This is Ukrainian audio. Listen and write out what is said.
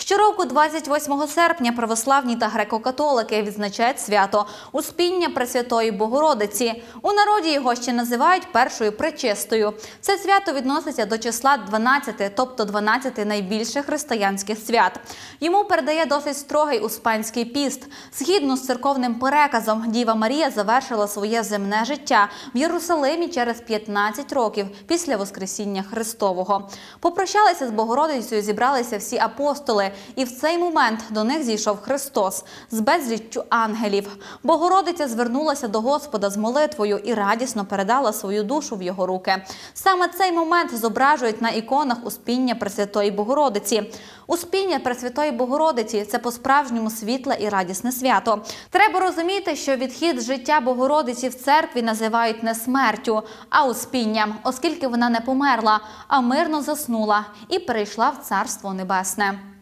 Щороку 28 серпня православні та греко-католики відзначають свято Успіння Пресвятої Богородиці. У народі його ще називають першою пречистою. Це свято відноситься до числа 12, тобто 12 найбільших християнських свят. Йому передає досить строгий успенський піст. Згідно з церковним переказом, Діва Марія завершила своє земне життя в Єрусалимі через 15 років після Воскресіння Христового. Попрощалися з Богородицею зібралися всі апостоли, і в цей момент до них зійшов Христос з безліччю ангелів. Богородиця звернулася до Господа з молитвою і радісно передала свою душу в його руки. Саме цей момент зображують на іконах Успіння Пресвятої Богородиці. Успіння Пресвятої Богородиці – це по-справжньому світле і радісне свято. Треба розуміти, що відхід з життя Богородиці в церкві називають не смертю, а успінням, оскільки вона не померла, а мирно заснула і перейшла в Царство Небесне.